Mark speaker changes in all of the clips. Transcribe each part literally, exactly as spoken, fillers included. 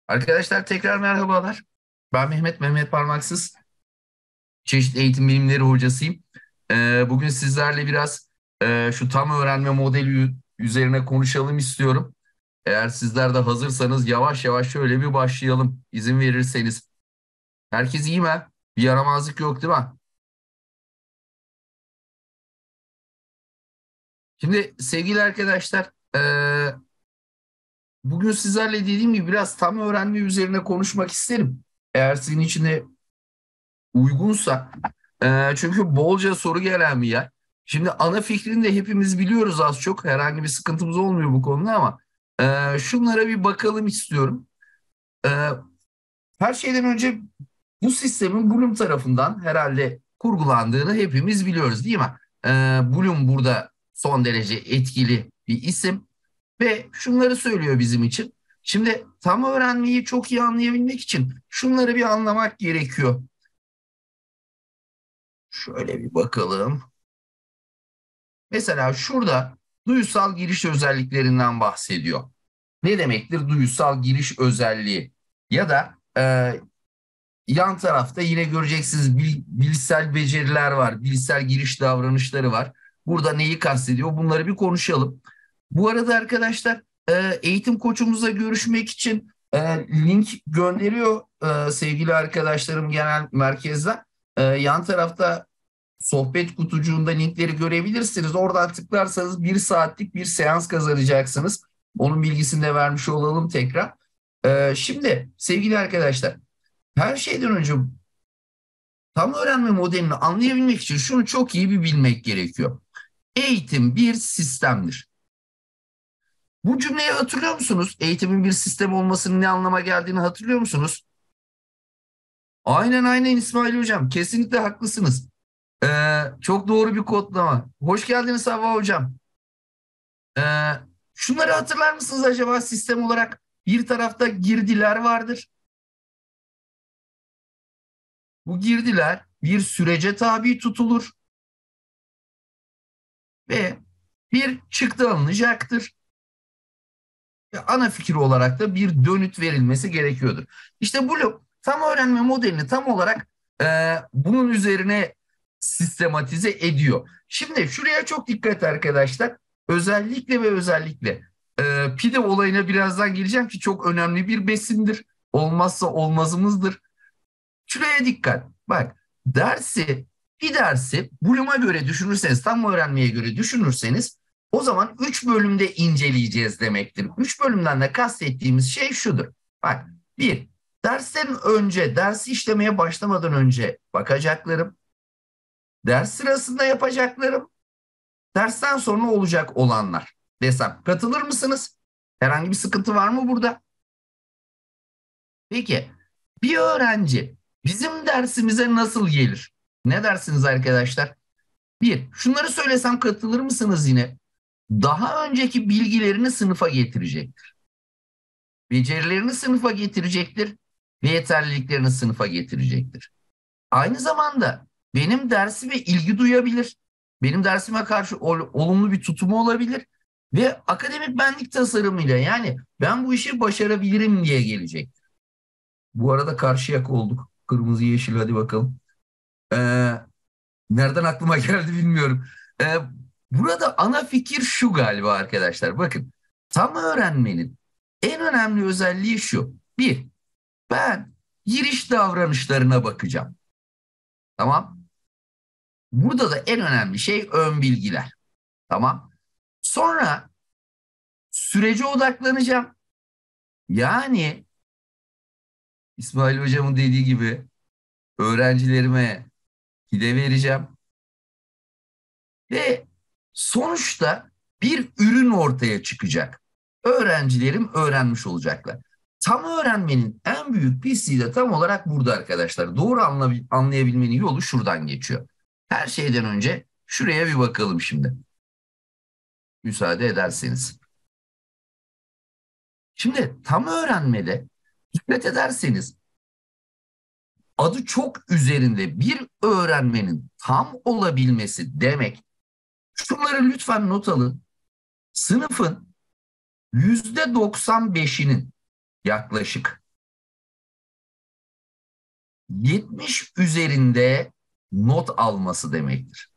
Speaker 1: Arkadaşlar tekrar merhabalar. Ben Mehmet, Mehmet Parmaksız. Çeşitli eğitim bilimleri hocasıyım. Ee, bugün sizlerle biraz e, şu tam öğrenme modeli üzerine konuşalım istiyorum. Eğer sizler de hazırsanız yavaş yavaş şöyle bir başlayalım. İzin verirseniz. Herkes iyi mi? Bir yaramazlık yok değil mi? Şimdi sevgili arkadaşlar, e, bugün sizlerle dediğim gibi biraz tam öğrenme üzerine konuşmak isterim. Eğer sizin için de uygunsa. E, çünkü bolca soru gelen bir yer. Şimdi ana fikrini de hepimiz biliyoruz az çok. Herhangi bir sıkıntımız olmuyor bu konuda ama e, şunlara bir bakalım istiyorum. E, Her şeyden önce bu sistemin Bloom tarafından herhalde kurgulandığını hepimiz biliyoruz değil mi? E, Bloom burada son derece etkili bir isim ve şunları söylüyor bizim için. Şimdi tam öğrenmeyi çok iyi anlayabilmek için şunları bir anlamak gerekiyor. Şöyle bir bakalım. Mesela şurada duyusal giriş özelliklerinden bahsediyor. Ne demektir duyusal giriş özelliği? Ya da e, yan tarafta yine göreceksiniz bil, bilişsel beceriler var, bilişsel giriş davranışları var. Burada neyi kastediyor? Bunları bir konuşalım. Bu arada arkadaşlar e, eğitim koçumuzla görüşmek için e, link gönderiyor e, sevgili arkadaşlarım genel merkezden. E, yan tarafta sohbet kutucuğunda linkleri görebilirsiniz. Oradan tıklarsanız bir saatlik bir seans kazanacaksınız. Onun bilgisini de vermiş olalım tekrar. Ee, şimdi sevgili arkadaşlar, her şeyden önce tam öğrenme modelini anlayabilmek için şunu çok iyi bir bilmek gerekiyor. Eğitim bir sistemdir. Bu cümleyi hatırlıyor musunuz? Eğitimin bir sistem olmasının ne anlama geldiğini hatırlıyor musunuz? Aynen aynen İsmail Hocam. Kesinlikle haklısınız. Ee, çok doğru bir kodlama. Hoş geldiniz Havva Hocam. Ee, Şunları hatırlar mısınız acaba sistem olarak? Bir tarafta girdiler vardır. Bu girdiler bir sürece tabi tutulur ve bir çıktı alınacaktır. Ve ana fikir olarak da bir dönüt verilmesi gerekiyordur. İşte bu tam öğrenme modelini tam olarak e, bunun üzerine sistematize ediyor. Şimdi şuraya çok dikkat arkadaşlar. Özellikle ve özellikle e, pide olayına birazdan geleceğim ki çok önemli bir besindir. Olmazsa olmazımızdır. Şuraya dikkat. Bak dersi bir dersi Bloom'a göre düşünürseniz, tam öğrenmeye göre düşünürseniz o zaman üç bölümde inceleyeceğiz demektir. Üç bölümden de kastettiğimiz şey şudur. Bak bir, dersten önce, dersi işlemeye başlamadan önce bakacaklarım. Ders sırasında yapacaklarım. Dersten sonra olacak olanlar desem katılır mısınız? Herhangi bir sıkıntı var mı burada? Peki bir öğrenci bizim dersimize nasıl gelir? Ne dersiniz arkadaşlar? Bir, şunları söylesem katılır mısınız yine? Daha önceki bilgilerini sınıfa getirecektir. Becerilerini sınıfa getirecektir ve yeterliliklerini sınıfa getirecektir. Aynı zamanda benim dersime ilgi duyabilir. Benim dersime karşı ol- olumlu bir tutumu olabilir ve akademik benlik tasarımıyla yani ben bu işi başarabilirim diye gelecek. Bu arada Karşıyaka olduk. Kırmızı yeşil hadi bakalım. Ee, Nereden aklıma geldi bilmiyorum. Ee, Burada ana fikir şu galiba arkadaşlar. Bakın tam öğrenmenin en önemli özelliği şu. Bir, ben giriş davranışlarına bakacağım. Tamam. Burada da en önemli şey ön bilgiler. Tamam. Sonra sürece odaklanacağım. Yani İsmail Hocam'ın dediği gibi öğrencilerime hile vereceğim. Ve sonuçta bir ürün ortaya çıkacak. Öğrencilerim öğrenmiş olacaklar. Tam öğrenmenin en büyük pisliği de tam olarak burada arkadaşlar. Doğru anlayabilmenin yolu şuradan geçiyor. Her şeyden önce şuraya bir bakalım şimdi. Müsaade ederseniz. Şimdi tam öğrenmede dikkat ederseniz adı çok üzerinde bir öğrenmenin tam olabilmesi demek. Şunları lütfen not alın. Sınıfın yüzde doksan beşinin yaklaşık yetmiş üzerinde not alması demektir.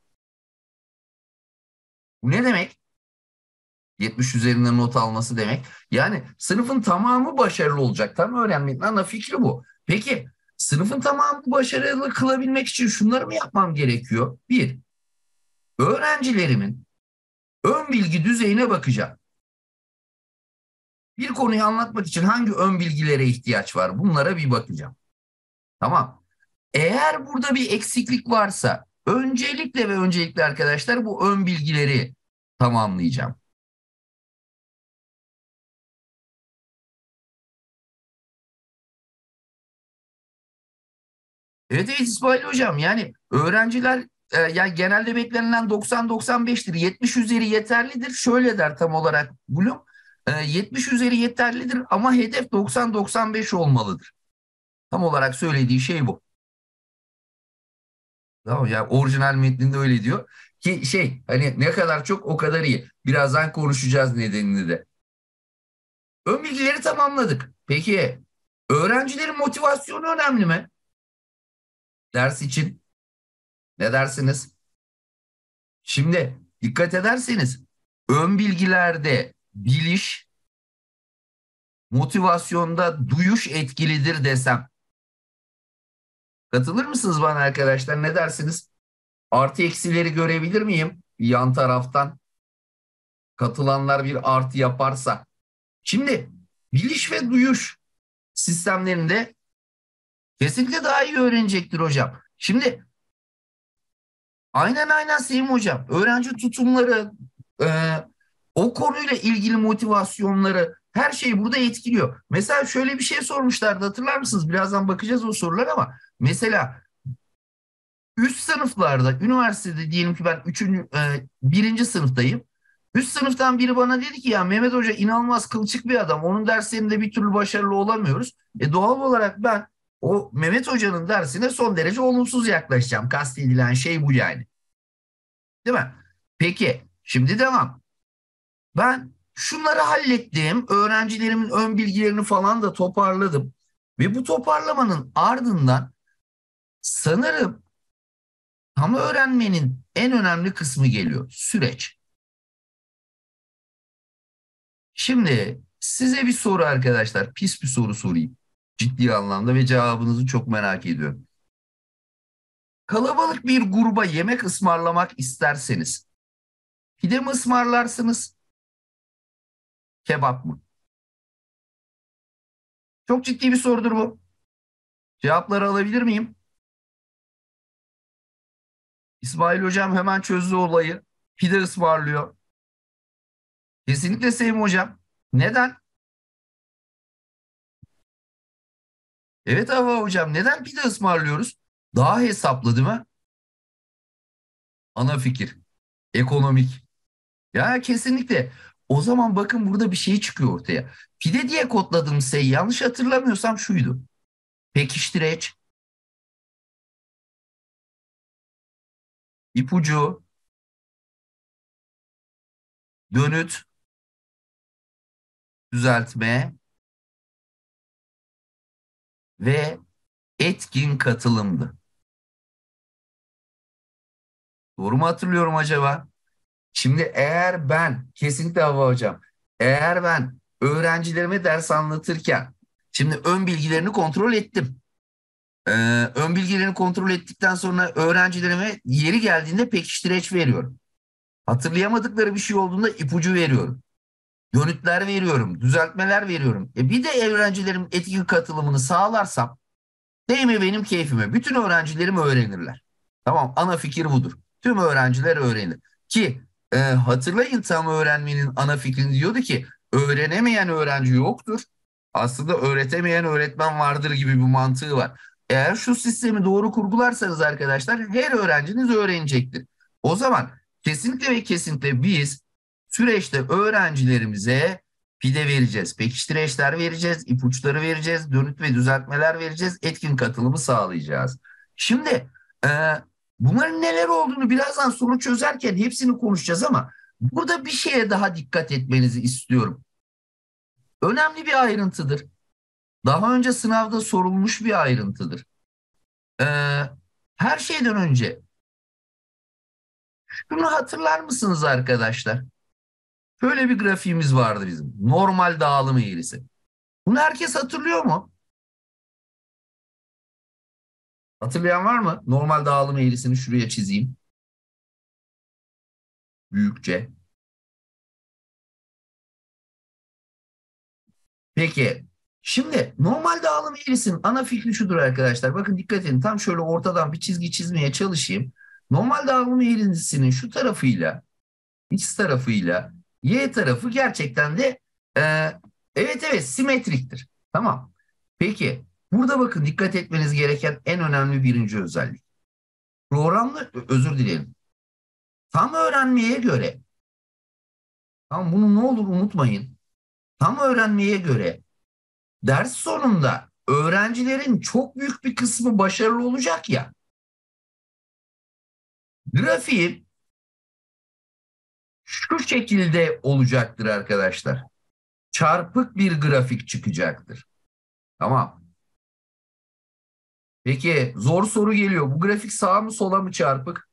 Speaker 1: Bu ne demek? yetmiş üzerinde not alması demek. Yani sınıfın tamamı başarılı olacak. Tam öğrenmenin ana fikri bu. Peki sınıfın tamamını başarılı kılabilmek için şunları mı yapmam gerekiyor? Bir, öğrencilerimin ön bilgi düzeyine bakacağım. Bir konuyu anlatmak için hangi ön bilgilere ihtiyaç var? Bunlara bir bakacağım. Tamam. Eğer burada bir eksiklik varsa öncelikle ve öncelikle arkadaşlar bu ön bilgileri tamamlayacağım. Evet evet İsmail Hocam, yani öğrenciler e, yani genelde beklenilen doksan doksan beştir. yetmiş üzeri yeterlidir. Şöyle der tam olarak Bloom. E, yetmiş üzeri yeterlidir ama hedef doksan doksan beş olmalıdır. Tam olarak söylediği şey bu. Tamam, yani orijinal metninde öyle diyor. Ki şey, hani ne kadar çok o kadar iyi. Birazdan konuşacağız nedenini de. Ön bilgileri tamamladık. Peki öğrencilerin motivasyonu önemli mi? Ders için ne dersiniz? Şimdi dikkat ederseniz ön bilgilerde biliş, motivasyonda duyuş etkilidir desem. Katılır mısınız bana arkadaşlar? Ne dersiniz? Artı eksileri görebilir miyim? Yan taraftan katılanlar bir artı yaparsa. Şimdi biliş ve duyuş sistemlerinde kesinlikle daha iyi öğrenecektir hocam. Şimdi aynen aynen Sevim hocam. Öğrenci tutumları, e, o konuyla ilgili motivasyonları, her şeyi burada etkiliyor. Mesela şöyle bir şey sormuşlardı, hatırlar mısınız? Birazdan bakacağız o sorulara ama mesela üst sınıflarda, üniversitede diyelim ki ben üçüncü, e, birinci sınıftayım. Üst sınıftan biri bana dedi ki ya Mehmet Hoca inanılmaz kılçık bir adam. Onun derslerinde bir türlü başarılı olamıyoruz. E doğal olarak ben o Mehmet Hoca'nın dersine son derece olumsuz yaklaşacağım. Kastedilen şey bu yani. Değil mi? Peki, şimdi devam. Ben şunları hallettim. Öğrencilerimin ön bilgilerini falan da toparladım. Ve bu toparlamanın ardından sanırım tam öğrenmenin en önemli kısmı geliyor. Süreç. Şimdi size bir soru arkadaşlar. Pis bir soru sorayım. Ciddi anlamda ve cevabınızı çok merak ediyorum. Kalabalık bir gruba yemek ısmarlamak isterseniz pide mi ısmarlarsınız, kebap mı? Çok ciddi bir sorudur bu. Cevapları alabilir miyim? İsmail Hocam hemen çözdü olayı. Pide ısmarlıyor. Kesinlikle Sevim Hocam. Neden? Evet Hava Hocam, neden pide ısmarlıyoruz? Daha hesaplı değil mi? Ana fikir. Ekonomik. Ya kesinlikle. O zaman bakın burada bir şey çıkıyor ortaya. Pide diye kodladığım şey yanlış hatırlamıyorsam şuydu. Pekiştireç, ipucu, dönüt, düzeltme ve etkin katılımdı. Doğru mu hatırlıyorum acaba? Şimdi eğer ben, kesinlikle Hava Hocam, eğer ben öğrencilerime ders anlatırken, şimdi ön bilgilerini kontrol ettim. Ee, ön bilgilerini kontrol ettikten sonra öğrencilerime yeri geldiğinde pekiştireç veriyorum. Hatırlayamadıkları bir şey olduğunda ipucu veriyorum. Dönütler veriyorum, düzeltmeler veriyorum. E bir de öğrencilerin etkin katılımını sağlarsam, değil mi benim keyfime? Bütün öğrencilerim öğrenirler. Tamam, ana fikir budur. Tüm öğrenciler öğrenir. Ki e, hatırlayın, tam öğrenmenin ana fikrini diyordu ki öğrenemeyen öğrenci yoktur. Aslında öğretemeyen öğretmen vardır gibi bir mantığı var. Eğer şu sistemi doğru kurgularsanız arkadaşlar her öğrenciniz öğrenecektir. O zaman kesinlikle ve kesinlikle biz süreçte öğrencilerimize pide vereceğiz, pekiştireçler vereceğiz, ipuçları vereceğiz, dönüt ve düzeltmeler vereceğiz, etkin katılımı sağlayacağız. Şimdi e, bunların neler olduğunu birazdan soru çözerken hepsini konuşacağız ama burada bir şeye daha dikkat etmenizi istiyorum. Önemli bir ayrıntıdır. Daha önce sınavda sorulmuş bir ayrıntıdır. Ee, her şeyden önce şunu hatırlar mısınız arkadaşlar? Şöyle bir grafiğimiz vardı bizim. Normal dağılım eğrisi. Bunu herkes hatırlıyor mu? Hatırlayan var mı? Normal dağılım eğrisini şuraya çizeyim. Büyükçe. Peki. Şimdi normal dağılım eğrisinin ana fikri şudur arkadaşlar. Bakın dikkat edin. Tam şöyle ortadan bir çizgi çizmeye çalışayım. Normal dağılım eğrisinin şu tarafıyla, X tarafıyla Y tarafı gerçekten de e, evet evet simetriktir. Tamam. Peki. Burada bakın dikkat etmeniz gereken en önemli birinci özellik. Programlı, özür dilerim. Tam öğrenmeye göre, tamam bunu ne olur unutmayın. Tam öğrenmeye göre ders sonunda öğrencilerin çok büyük bir kısmı başarılı olacak ya. Grafiği şu şekilde olacaktır arkadaşlar. Çarpık bir grafik çıkacaktır. Tamam. Peki zor soru geliyor. Bu grafik sağa mı sola mı çarpık?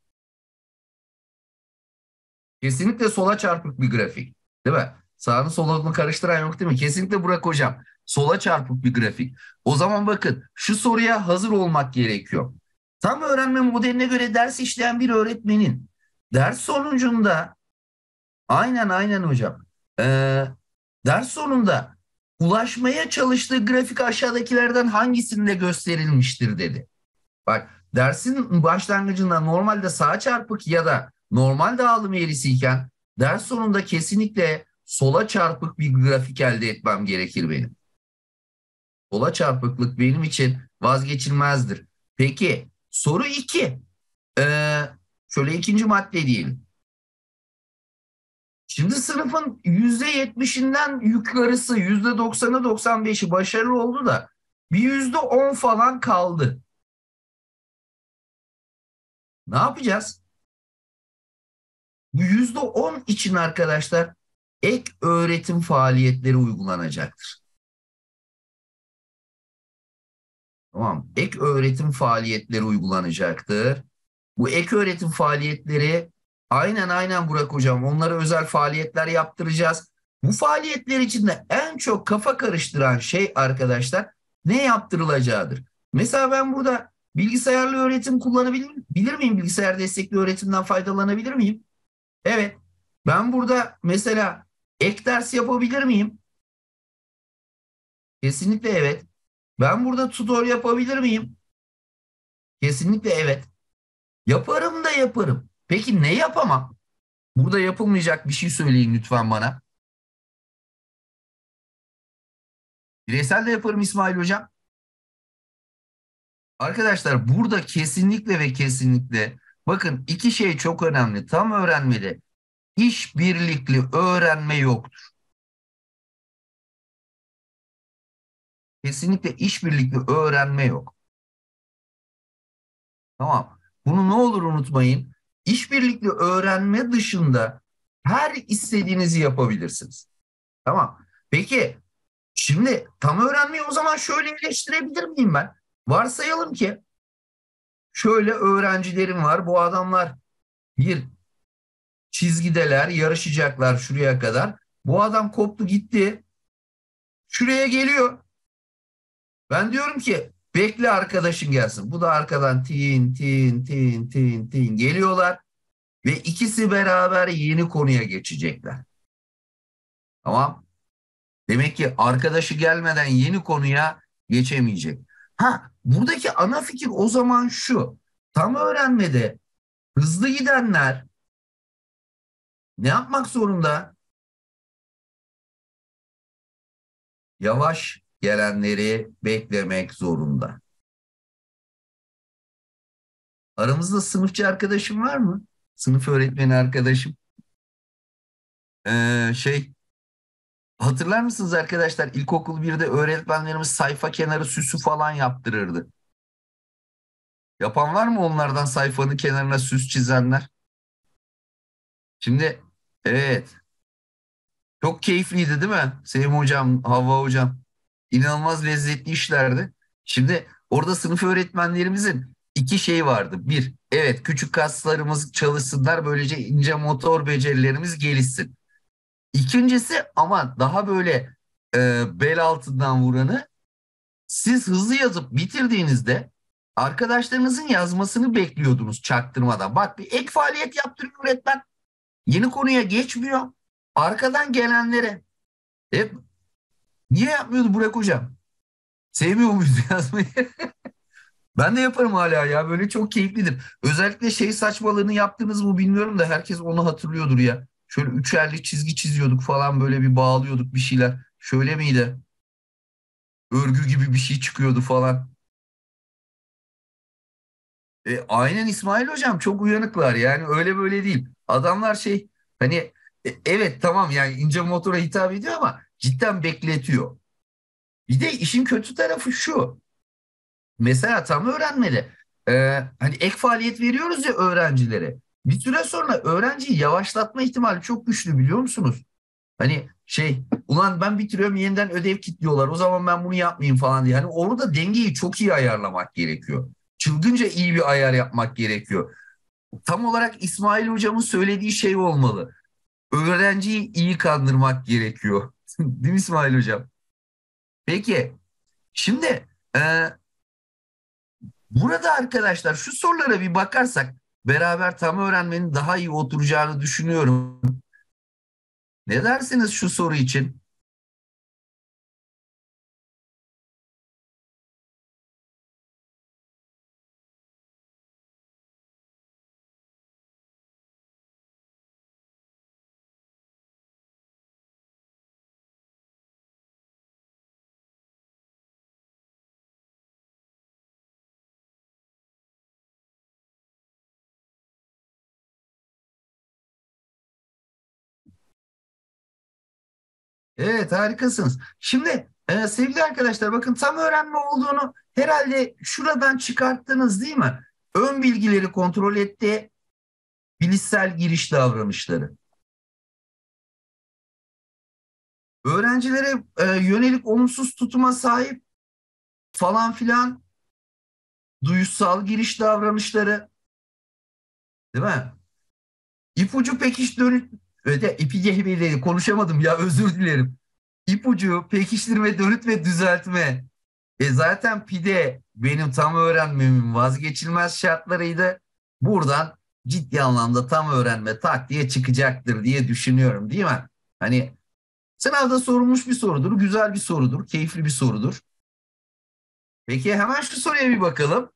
Speaker 1: Kesinlikle sola çarpık bir grafik. Değil mi? Sağını solunu karıştıran yok değil mi? Kesinlikle Burak Hocam. Sola çarpık bir grafik. O zaman bakın şu soruya hazır olmak gerekiyor. Tam öğrenme modeline göre ders işleyen bir öğretmenin ders sonucunda aynen aynen hocam. Ee, ders sonunda ulaşmaya çalıştığı grafik aşağıdakilerden hangisinde gösterilmiştir dedi. Bak dersin başlangıcında normalde sağa çarpık ya da normal dağılım eğrisiyken ders sonunda kesinlikle sola çarpık bir grafik elde etmem gerekir benim. Sola çarpıklık benim için vazgeçilmezdir. Peki soru iki. Ee, şöyle ikinci madde diyelim. Şimdi sınıfın yüzde yetmişinden yukarısı yüzde doksanı doksan beşi başarılı oldu da bir yüzde on falan kaldı. Ne yapacağız? Bu yüzde on için arkadaşlar ek öğretim faaliyetleri uygulanacaktır. Tamam. Ek öğretim faaliyetleri uygulanacaktır. Bu ek öğretim faaliyetleri aynen aynen Burak Hocam onlara özel faaliyetler yaptıracağız. Bu faaliyetler içinde en çok kafa karıştıran şey arkadaşlar ne yaptırılacağıdır. Mesela ben burada bilgisayarlı öğretim kullanabilir bilir miyim? Bilgisayar destekli öğretimden faydalanabilir miyim? Evet. Ben burada mesela ek ders yapabilir miyim? Kesinlikle evet. Ben burada tutor yapabilir miyim? Kesinlikle evet. Yaparım da yaparım. Peki ne yapamam? Burada yapılmayacak bir şey söyleyin lütfen bana. Bireysel de yaparım İsmail Hocam. Arkadaşlar burada kesinlikle ve kesinlikle bakın iki şey çok önemli. Tam öğrenmede işbirlikli öğrenme yoktur. Kesinlikle işbirlikli öğrenme yok. Tamam. Bunu ne olur unutmayın. İşbirlikli öğrenme dışında her istediğinizi yapabilirsiniz. Tamam. Peki şimdi tam öğrenmeyi o zaman şöyle eleştirebilir miyim ben? Varsayalım ki şöyle öğrencilerim var. Bu adamlar bir çizgideler, yarışacaklar şuraya kadar. Bu adam koptu gitti. Şuraya geliyor. Ben diyorum ki bekle arkadaşın gelsin. Bu da arkadan tin tin tin tin tin geliyorlar. Ve ikisi beraber yeni konuya geçecekler. Tamam. Demek ki arkadaşı gelmeden yeni konuya geçemeyecek. Ha, buradaki ana fikir o zaman şu. Tam öğrenmede hızlı gidenler ne yapmak zorunda? Yavaş gelenleri beklemek zorunda. Aramızda sınıfçı arkadaşım var mı? Sınıf öğretmeni arkadaşım. Ee, şey hatırlar mısınız arkadaşlar? İlkokul birde öğretmenlerimiz sayfa kenarı süsü falan yaptırırdı. Yapan var mı onlardan sayfanın kenarına süs çizenler? Şimdi evet çok keyifliydi değil mi? Sevim hocam, Havva hocam. İnanılmaz lezzetli işlerdi. Şimdi orada sınıf öğretmenlerimizin İki şey vardı. Bir, evet küçük kaslarımız çalışsınlar böylece ince motor becerilerimiz gelişsin. İkincisi ama daha böyle e, bel altından vuranı siz hızlı yazıp bitirdiğinizde arkadaşlarınızın yazmasını bekliyordunuz çaktırmadan. Bak bir ek faaliyet yaptırıyor öğretmen. Yeni konuya geçmiyor. Arkadan gelenlere hep niye yapmıyordu Burak hocam? Sevmiyor muyuz yazmayı? Ben de yaparım hala ya. Böyle çok keyiflidir. Özellikle şey saçmalığını yaptınız mı bilmiyorum da herkes onu hatırlıyordur ya. Şöyle üçerli çizgi çiziyorduk falan böyle bir bağlıyorduk bir şeyler. Şöyle miydi? Örgü gibi bir şey çıkıyordu falan. E, aynen İsmail hocam çok uyanıklar yani öyle böyle değil. Adamlar şey hani e, evet tamam yani ince motora hitap ediyor ama cidden bekletiyor. Bir de işin kötü tarafı şu. Mesela tam öğrenmeli. Ee, hani ek faaliyet veriyoruz ya öğrencilere. Bir süre sonra öğrenciyi yavaşlatma ihtimali çok güçlü biliyor musunuz? Hani şey ulan ben bitiriyorum yeniden ödev kilitliyorlar o zaman ben bunu yapmayayım falan diye. Hani orada dengeyi çok iyi ayarlamak gerekiyor. Çılgınca iyi bir ayar yapmak gerekiyor. Tam olarak İsmail hocamın söylediği şey olmalı. Öğrenciyi iyi kandırmak gerekiyor. Değil mi İsmail hocam? Peki şimdi e, burada arkadaşlar şu sorulara bir bakarsak beraber tam öğrenmenin daha iyi oturacağını düşünüyorum. Ne dersiniz şu soru için? Evet harikasınız. Şimdi e, sevgili arkadaşlar bakın tam öğrenme olduğunu herhalde şuradan çıkarttınız değil mi? Ön bilgileri kontrol etti, bilişsel giriş davranışları. Öğrencilere e, yönelik olumsuz tutuma sahip falan filan duyusal giriş davranışları değil mi? İpucu pekiş dönüt öde ipi gehbeli konuşamadım ya özür dilerim. İpucu, pekiştirme, dönüt ve düzeltme. E zaten pide benim tam öğrenmemin vazgeçilmez şartlarıydı. Buradan ciddi anlamda tam öğrenme tak diye çıkacaktır diye düşünüyorum değil mi? Hani sınavda sorulmuş bir sorudur, güzel bir sorudur, keyifli bir sorudur. Peki hemen şu soruya bir bakalım.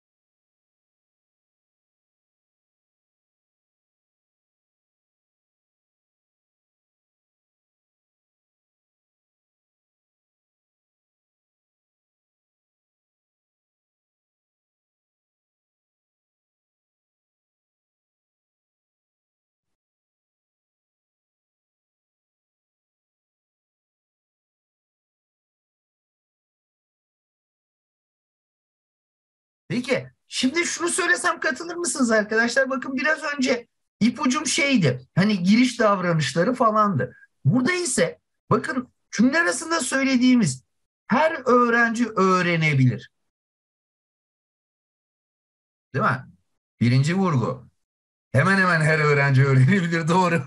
Speaker 1: Peki şimdi şunu söylesem katılır mısınız arkadaşlar? Bakın biraz önce ipucum şeydi. Hani giriş davranışları falandı. Burada ise bakın cümle arasında söylediğimiz her öğrenci öğrenebilir. Değil mi? Birinci vurgu. Hemen hemen her öğrenci öğrenebilir doğru.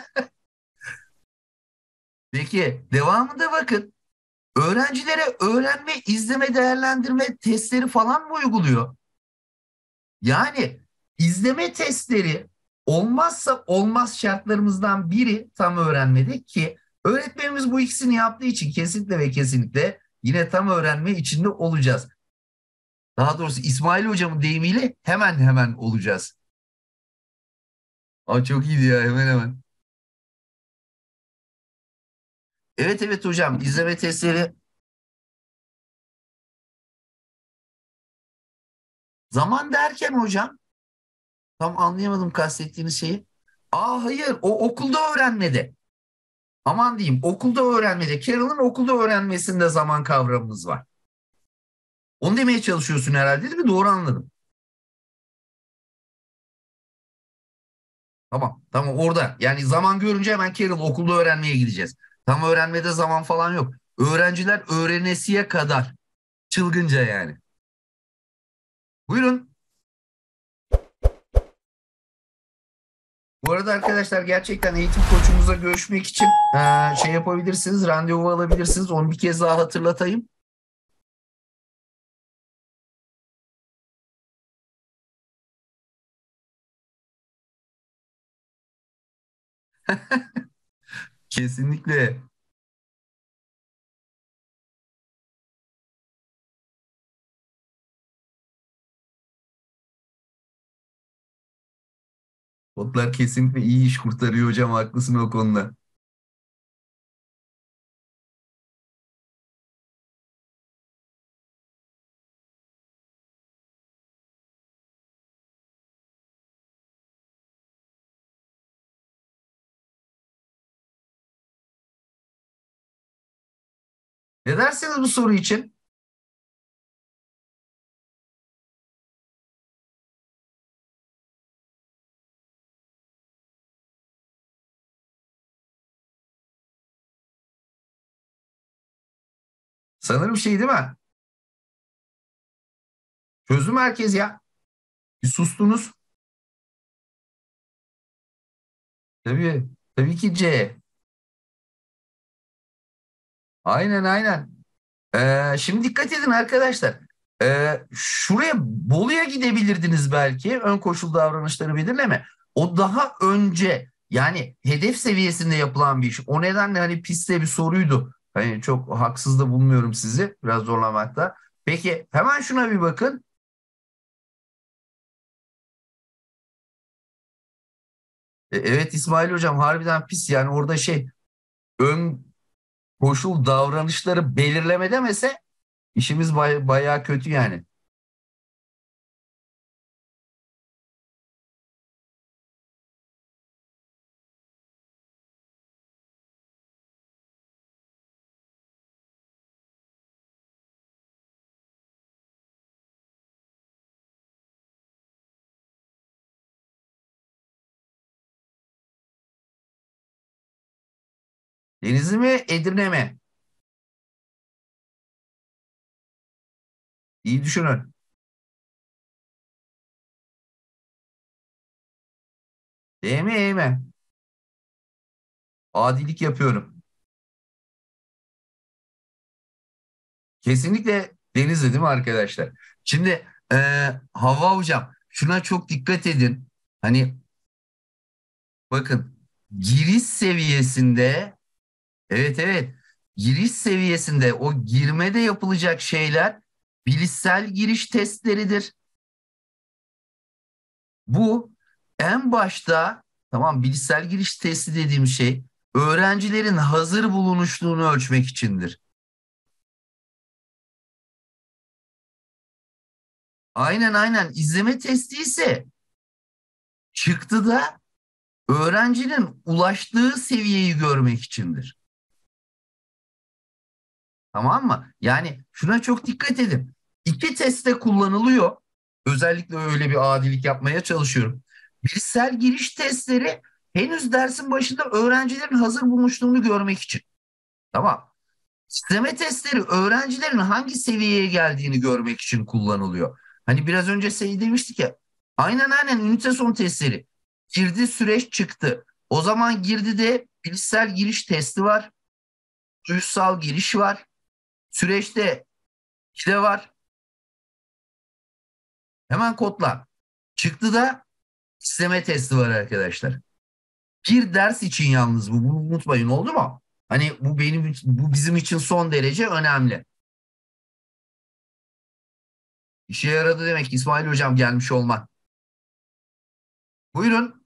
Speaker 1: Peki devamında bakın. Öğrencilere öğrenme, izleme, değerlendirme testleri falan mı uyguluyor? Yani izleme testleri olmazsa olmaz şartlarımızdan biri tam öğrenmede ki öğretmenimiz bu ikisini yaptığı için kesinlikle ve kesinlikle yine tam öğrenme içinde olacağız. Daha doğrusu İsmail hocamın deyimiyle hemen hemen olacağız. Aa, çok iyiydi ya hemen hemen. Evet evet hocam izleme testleri zaman derken hocam tam anlayamadım kastettiğiniz şeyi. Aa hayır o okulda öğrenmede. Aman diyeyim okulda öğrenmede. Carol'ın okulda öğrenmesinde zaman kavramımız var. Onu demeye çalışıyorsun herhalde değil mi? Doğru anladım. Tamam tamam orada. Yani zaman görünce hemen Carol okulda öğrenmeye gideceğiz. Tam öğrenmede zaman falan yok. Öğrenciler öğrenesiye kadar. Çılgınca yani. Buyurun. Bu arada arkadaşlar gerçekten eğitim koçumuzla görüşmek için e, şey yapabilirsiniz, randevu alabilirsiniz. Onu bir kez daha hatırlatayım. Kesinlikle. Botlar kesinlikle iyi iş kurtarıyor hocam. Haklısın o konuda. Ne dersiniz bu soru için? Sanırım şey değil mi? Çözdü merkez ya. Bir sustunuz. Tabii. Tabii ki C. Aynen aynen. Ee, şimdi dikkat edin arkadaşlar. Ee, şuraya Bolu'ya gidebilirdiniz belki. Ön koşul davranışları belirleme. O daha önce yani hedef seviyesinde yapılan bir iş. O nedenle hani pistte bir soruydu. Hani çok haksız da bulmuyorum sizi. Biraz zorlamakta. Peki hemen şuna bir bakın. E, evet İsmail Hocam harbiden pis. Yani orada şey ön koşul davranışları belirleme demese işimiz bay- bayağı kötü yani. Denizli mi Edirne mi? İyi düşünün. D mi E mi? Adilik yapıyorum. Kesinlikle Denizli değil mi arkadaşlar? Şimdi e, Havva Hocam şuna çok dikkat edin. Hani bakın giriş seviyesinde evet evet giriş seviyesinde o girmede yapılacak şeyler bilişsel giriş testleridir. Bu en başta tamam bilişsel giriş testi dediğim şey öğrencilerin hazır bulunuşluğunu ölçmek içindir. Aynen aynen izleme testi ise çıktıda öğrencinin ulaştığı seviyeyi görmek içindir. Tamam mı? Yani şuna çok dikkat edin. İki testte kullanılıyor. Özellikle öyle bir adilik yapmaya çalışıyorum. Bilişsel giriş testleri henüz dersin başında öğrencilerin hazır bulmuşluğunu görmek için. Tamam. İsteme testleri öğrencilerin hangi seviyeye geldiğini görmek için kullanılıyor. Hani biraz önce şey demiştik ya. Aynen aynen ünite son testleri. Girdi süreç çıktı. O zaman girdide bilişsel giriş testi var. Duyusal giriş var. Süreçte ikide var. Hemen kodla. Çıktıda isteme testi var arkadaşlar. Bir ders için yalnız bu. Bunu unutmayın oldu mu? Hani bu benim bu bizim için son derece önemli. İşe yaradı demek İsmail Hocam gelmiş olman. Buyurun.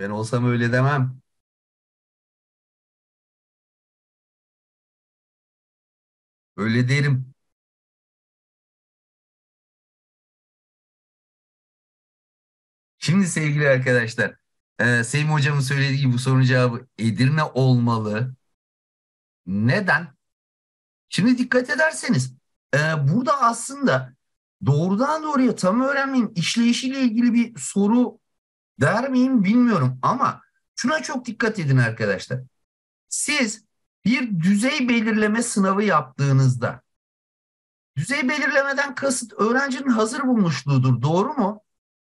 Speaker 1: Ben olsam öyle demem. Öyle derim. Şimdi sevgili arkadaşlar, e, Sevim hocamın söylediği gibi bu sorunun cevabı Edirne olmalı. Neden? Şimdi dikkat ederseniz e, burada aslında doğrudan doğruya tam öğrenmenin işleyişiyle ilgili bir soru der miyim bilmiyorum ama şuna çok dikkat edin arkadaşlar. Siz bir düzey belirleme sınavı yaptığınızda düzey belirlemeden kasıt öğrencinin hazır bulmuşluğudur. Doğru mu?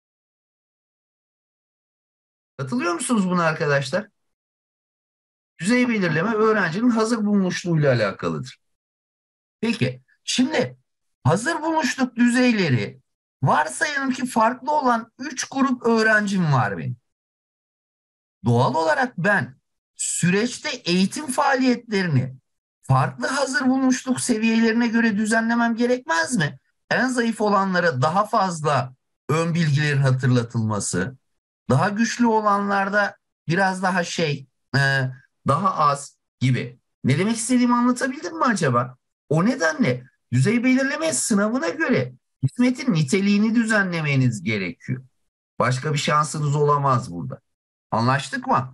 Speaker 1: Katılıyor musunuz buna arkadaşlar? Düzey belirleme öğrencinin hazır bulmuşluğuyla alakalıdır. Peki, şimdi hazır bulmuşluk düzeyleri varsayalım ki farklı olan üç grup öğrencim var benim. Doğal olarak ben süreçte eğitim faaliyetlerini farklı hazır bulmuşluk seviyelerine göre düzenlemem gerekmez mi? En zayıf olanlara daha fazla ön bilgilerin hatırlatılması, daha güçlü olanlarda biraz daha şey, e, daha az gibi. Ne demek istediğimi anlatabildim mi acaba? O nedenle düzey belirleme sınavına göre hizmetin niteliğini düzenlemeniz gerekiyor. Başka bir şansınız olamaz burada. Anlaştık mı?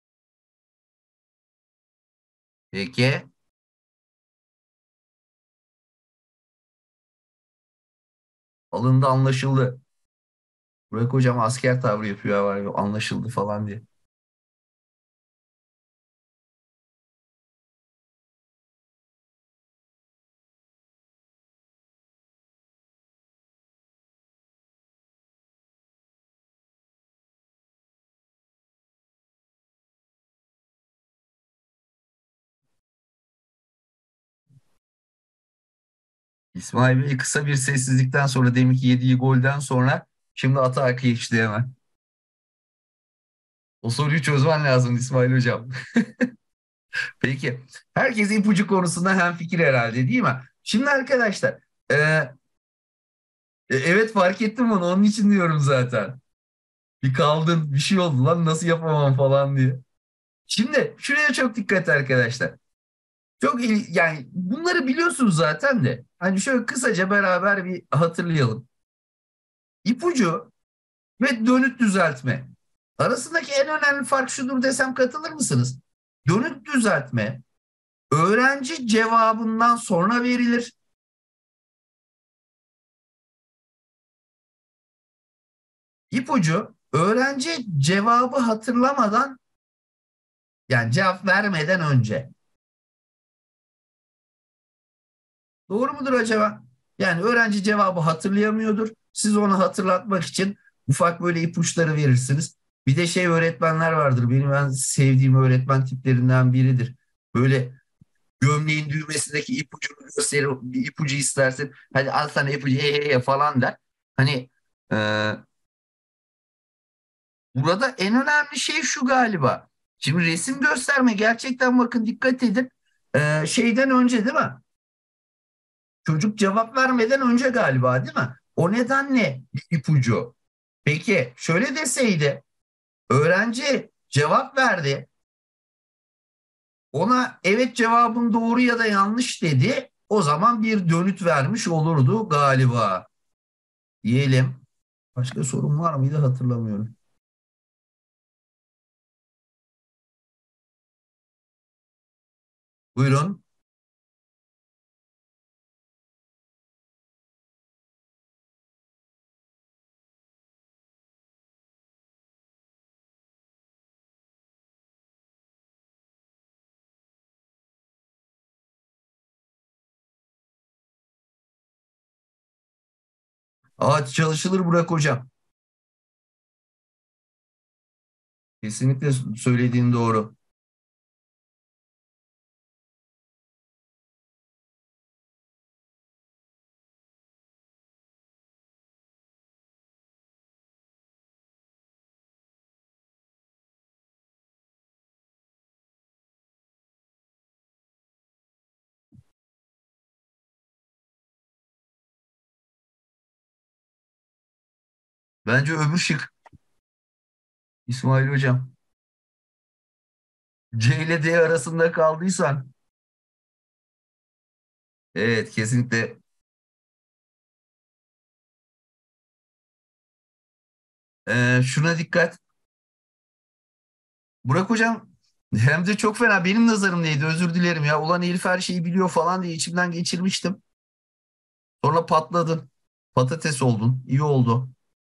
Speaker 1: Peki. Alındı anlaşıldı. Burak hocam asker tavrı yapıyor var ya, anlaşıldı falan diye. İsmail Bey kısa bir sessizlikten sonra deminki yediği golden sonra şimdi atağa geçti hemen. O soruyu çözmen lazım İsmail hocam. Peki. Herkes ipucu konusunda hemfikir herhalde değil mi? Şimdi arkadaşlar e, e, evet fark ettim onu onun için diyorum zaten. Bir kaldın bir şey oldu lan nasıl yapamam falan diye. Şimdi şuraya çok dikkat arkadaşlar. Çok il- yani bunları biliyorsunuz zaten de. Hani şöyle kısaca beraber bir hatırlayalım. İpucu ve dönüt düzeltme. Arasındaki en önemli fark şudur desem katılır mısınız? Dönüt düzeltme öğrenci cevabından sonra verilir. İpucu öğrenci cevabı hatırlamadan yani cevap vermeden önce. Doğru mudur acaba? Yani öğrenci cevabı hatırlayamıyordur. Siz onu hatırlatmak için ufak böyle ipuçları verirsiniz. Bir de şey öğretmenler vardır. Benim en sevdiğim öğretmen tiplerinden biridir. Böyle gömleğin düğmesindeki ipucunu gösterir, bir ipucu istersin. Hadi al sana ipucu he he he falan der. Hani e, burada en önemli şey şu galiba. Şimdi resim gösterme gerçekten bakın dikkat edin. E, şeyden önce değil mi? Çocuk cevap vermeden önce galiba değil mi? O nedenle bir ipucu. Peki şöyle deseydi öğrenci cevap verdi. Ona evet cevabın doğru ya da yanlış dedi. O zaman bir dönüt vermiş olurdu galiba. Diyelim. Başka sorun var mıydı hatırlamıyorum. Buyurun. Ağaç çalışılır Burak hocam. Kesinlikle söylediğin doğru. Bence öbür şık İsmail Hocam. C ile D arasında kaldıysan. Evet, kesinlikle. Ee, şuna dikkat. Burak Hocam hem de çok fena. Benim nazarım neydi? Özür dilerim ya. Ulan Elif her şeyi biliyor falan diye içimden geçirmiştim. Sonra patladın. Patates oldun. İyi oldu.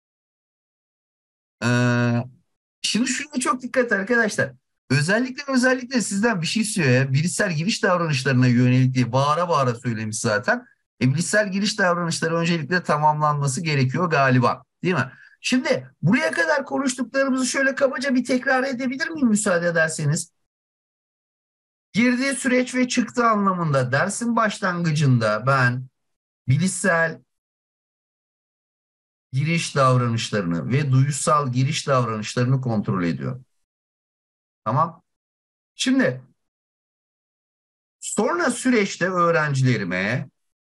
Speaker 1: Ee, Şimdi şuna çok dikkat arkadaşlar. Özellikle özellikle sizden bir şey istiyor ya. Bilişsel giriş davranışlarına yönelik diye bağıra bağıra söylemiş zaten. E, bilişsel giriş davranışları öncelikle tamamlanması gerekiyor galiba. Değil mi? Şimdi buraya kadar konuştuklarımızı şöyle kabaca bir tekrar edebilir miyim müsaade ederseniz? Girdiği süreç ve çıktı anlamında dersin başlangıcında ben bilişsel giriş davranışlarını ve duysal giriş davranışlarını kontrol ediyorum. Tamam. Şimdi sonra süreçte öğrencilerime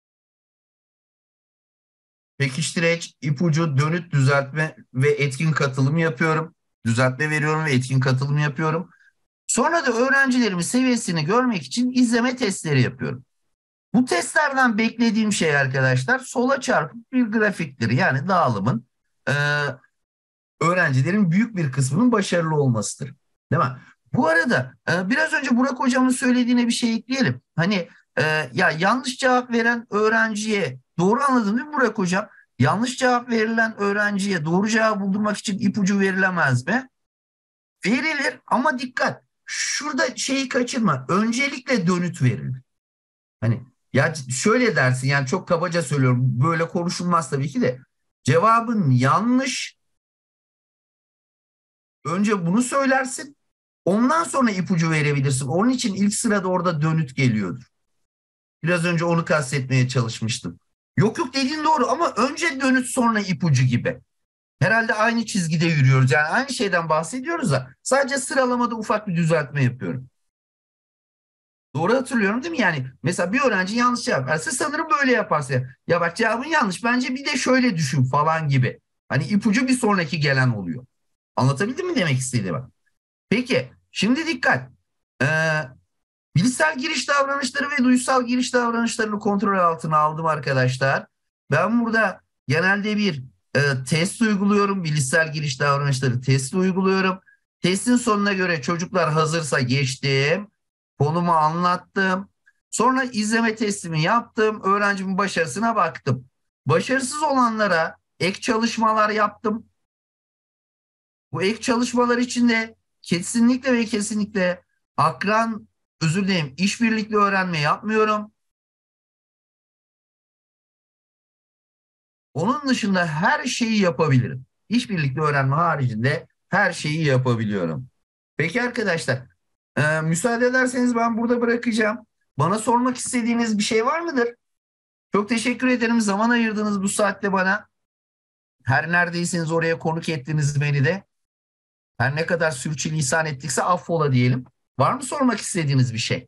Speaker 1: pekiştireç, ipucu, dönüt, düzeltme ve etkin katılım yapıyorum. Düzeltme veriyorum ve etkin katılım yapıyorum. Sonra da öğrencilerimin seviyesini görmek için izleme testleri yapıyorum. Bu testlerden beklediğim şey arkadaşlar sola çarpık bir grafiktir. Yani dağılımın e, öğrencilerin büyük bir kısmının başarılı olmasıdır. Değil mi? Bu arada e, biraz önce Burak hocamın söylediğine bir şey ekleyelim. Hani e, ya yanlış cevap veren öğrenciye doğru anladın değil mi Burak hocam? Yanlış cevap verilen öğrenciye doğru cevabı buldurmak için ipucu verilemez mi? Verilir ama dikkat. Şurada şeyi kaçırma. Öncelikle dönüt verilir. Hani ya şöyle dersin yani çok kabaca söylüyorum. Böyle konuşulmaz tabii ki de. Cevabın yanlış. Önce bunu söylersin. Ondan sonra ipucu verebilirsin. Onun için ilk sırada orada dönüt geliyordur. Biraz önce onu kastetmeye çalışmıştım. Yok yok dediğin doğru ama önce dönüt sonra ipucu gibi. Herhalde aynı çizgide yürüyoruz. Yani aynı şeyden bahsediyoruz da sadece sıralamada ufak bir düzeltme yapıyorum. Doğru hatırlıyorum değil mi? Yani mesela bir öğrenci yanlış cevap verse sanırım böyle yaparsa. Ya bak cevabın yanlış. Bence bir de şöyle düşün falan gibi. Hani ipucu bir sonraki gelen oluyor. Anlatabildim mi demek istediğimi? Peki şimdi dikkat. Ee, Bilişsel giriş davranışları ve duysal giriş davranışlarını kontrol altına aldım arkadaşlar. Ben burada genelde bir e, test uyguluyorum. Bilişsel giriş davranışları testi uyguluyorum. Testin sonuna göre çocuklar hazırsa geçtim. Konumu anlattım. Sonra izleme testimi yaptım. Öğrencimin başarısına baktım. Başarısız olanlara ek çalışmalar yaptım. Bu ek çalışmalar içinde kesinlikle ve kesinlikle akran, özür dilerim, işbirlikli öğrenme yapmıyorum. Onun dışında her şeyi yapabilirim. İşbirlikli öğrenme haricinde her şeyi yapabiliyorum. Peki arkadaşlar, e, müsaade ederseniz ben burada bırakacağım. Bana sormak istediğiniz bir şey var mıdır? Çok teşekkür ederim. Zaman ayırdınız bu saatte bana. Her neredeyseniz oraya konuk ettiniz beni de. Her ne kadar sürçülisan ettikse affola diyelim. Var mı sormak istediğiniz bir şey?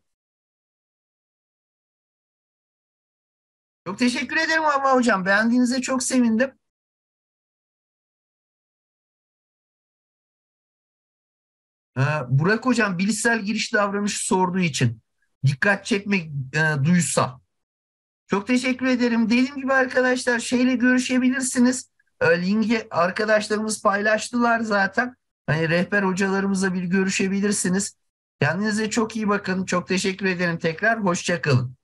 Speaker 1: Çok teşekkür ederim ama hocam. Beğendiğinize çok sevindim. Ee, Burak hocam bilişsel giriş davranışı sorduğu için dikkat çekmek e, duysa. Çok teşekkür ederim. Dediğim gibi arkadaşlar şeyle görüşebilirsiniz. E, linki arkadaşlarımız paylaştılar zaten. Hani rehber hocalarımızla bir görüşebilirsiniz. Kendinize çok iyi bakın. Çok teşekkür ederim tekrar. Hoşça kalın.